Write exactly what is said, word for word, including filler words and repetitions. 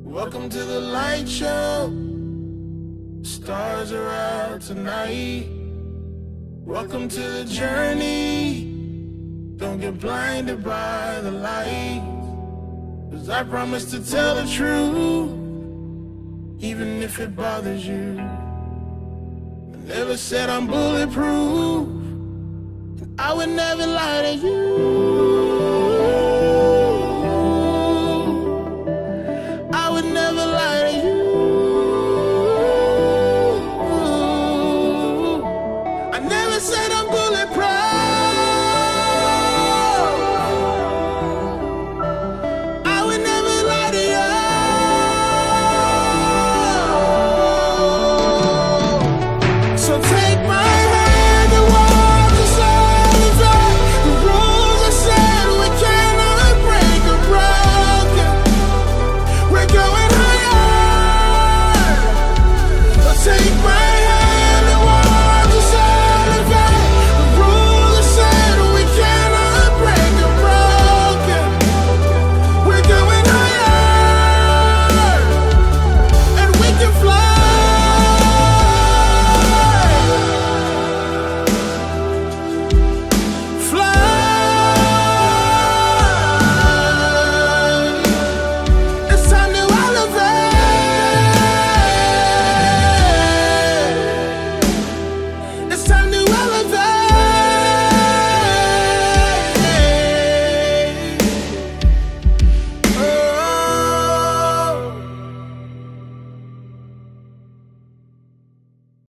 Welcome to the light show. Stars are out tonight. Welcome to the journey. Don't get blinded by the light, 'cause I promise to tell the truth, even if it bothers you. I never said I'm bulletproof, I would never lie to you.